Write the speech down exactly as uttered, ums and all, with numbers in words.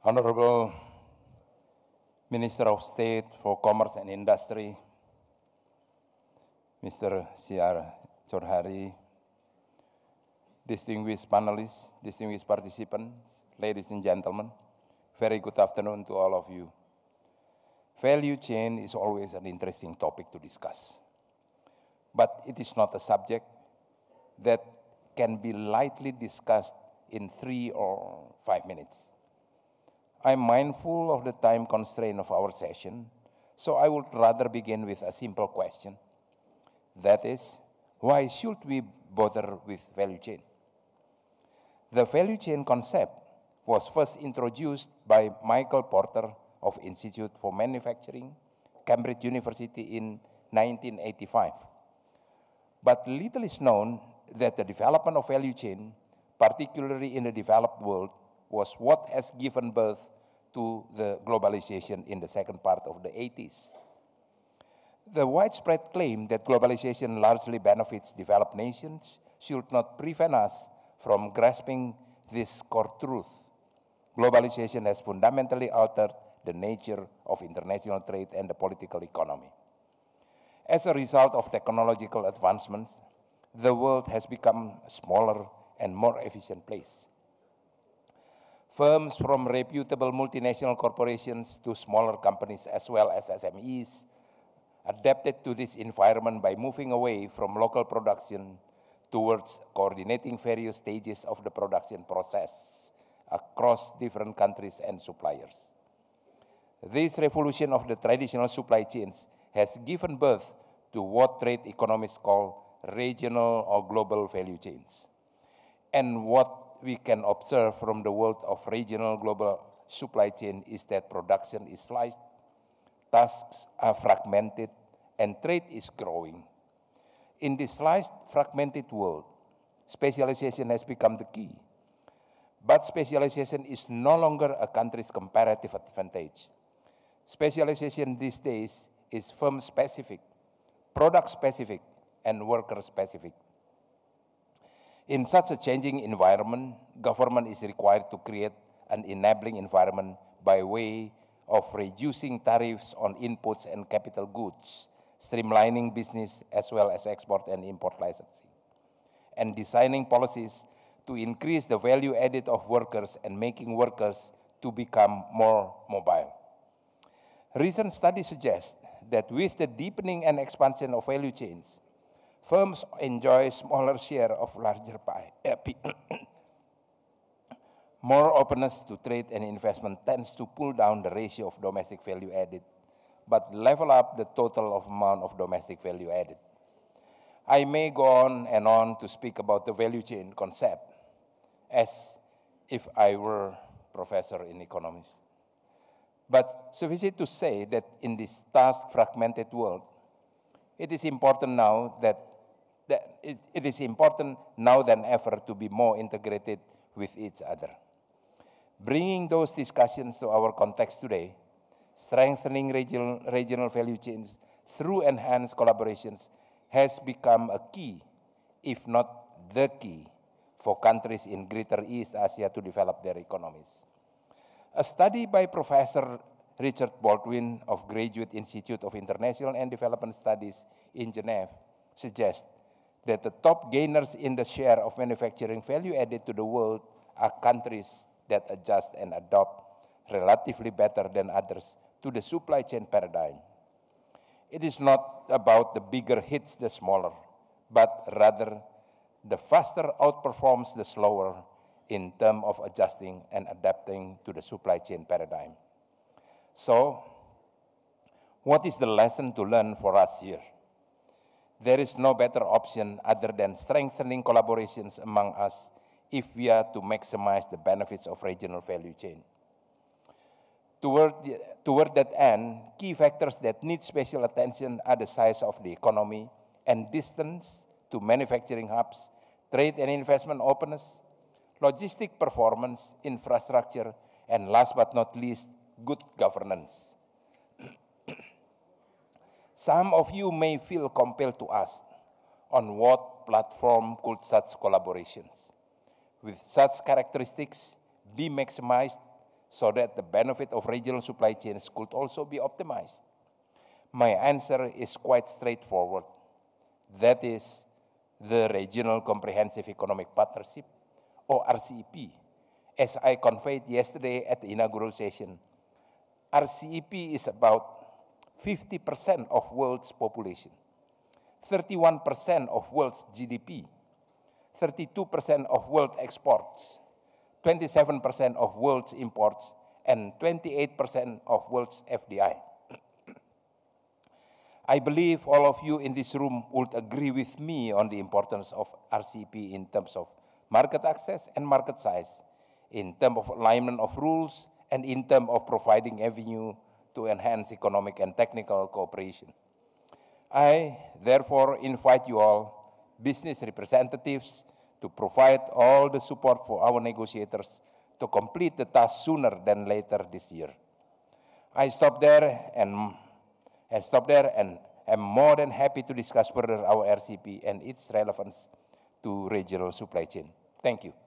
Honorable Minister of State for Commerce and Industry, Mister C R Chowdhury, distinguished panelists, distinguished participants, ladies and gentlemen, very good afternoon to all of you. Value chain is always an interesting topic to discuss, but it is not a subject that can be lightly discussed in three or five minutes. I'm mindful of the time constraint of our session, so I would rather begin with a simple question. That is, why should we bother with value chain? The value chain concept was first introduced by Michael Porter of Institute for Manufacturing, Cambridge University in nineteen eighty-five. But little is known that the development of value chain, particularly in the developed world, was what has given birth to the globalization in the second part of the eighties. The widespread claim that globalization largely benefits developed nations should not prevent us from grasping this core truth. Globalization has fundamentally altered the nature of international trade and the political economy. As a result of technological advancements, the world has become a smaller and more efficient place. Firms from reputable multinational corporations to smaller companies as well as S M Es adapted to this environment by moving away from local production towards coordinating various stages of the production process across different countries and suppliers. This revolution of the traditional supply chains has given birth to what trade economists call regional or global value chains. And what we can observe from the world of regional global supply chain is that production is sliced, tasks are fragmented, and trade is growing. In this sliced, fragmented world, specialization has become the key. But specialization is no longer a country's comparative advantage. Specialization these days is firm-specific, product-specific, and worker-specific. In such a changing environment, government is required to create an enabling environment by way of reducing tariffs on inputs and capital goods, streamlining business as well as export and import licensing, and designing policies to increase the value added of workers and making workers to become more mobile. Recent studies suggest that with the deepening and expansion of value chains, firms enjoy smaller share of larger pie. More openness to trade and investment tends to pull down the ratio of domestic value added, but level up the total of amount of domestic value added. I may go on and on to speak about the value chain concept as if I were professor in economics. But suffice it to say that in this task-fragmented world, it is important now that, that it is important now than ever to be more integrated with each other. Bringing those discussions to our context today, strengthening regional, regional value chains through enhanced collaborations has become a key, if not the key, for countries in Greater East Asia to develop their economies. A study by Professor Richard Baldwin of Graduate Institute of International and Development Studies in Geneva suggests that the top gainers in the share of manufacturing value added to the world are countries that adjust and adopt relatively better than others to the supply chain paradigm. It is not about the bigger hits the smaller, but rather the faster outperforms the slower in terms of adjusting and adapting to the supply chain paradigm. So, what is the lesson to learn for us here? There is no better option other than strengthening collaborations among us if we are to maximize the benefits of regional value chain. Toward, the, toward that end, key factors that need special attention are the size of the economy and distance to manufacturing hubs, trade and investment openness, logistic performance, infrastructure, and last but not least, good governance. Some of you may feel compelled to ask on what platform could such collaborations with such characteristics be maximized so that the benefit of regional supply chains could also be optimized? My answer is quite straightforward. That is the Regional Comprehensive Economic Partnership, or R C E P. As I conveyed yesterday at the inaugural session, R C E P is about fifty percent of world's population, thirty-one percent of world's G D P, thirty-two percent of world exports, twenty-seven percent of world's imports, and twenty-eight percent of world's F D I. I believe all of you in this room would agree with me on the importance of R C E P in terms of market access and market size, in terms of alignment of rules, and in terms of providing avenue to enhance economic and technical cooperation. I therefore invite you all, business representatives, to provide all the support for our negotiators to complete the task sooner than later this year. I stop there and, and stop there and am more than happy to discuss further our R C E P and its relevance to regional supply chain. Thank you.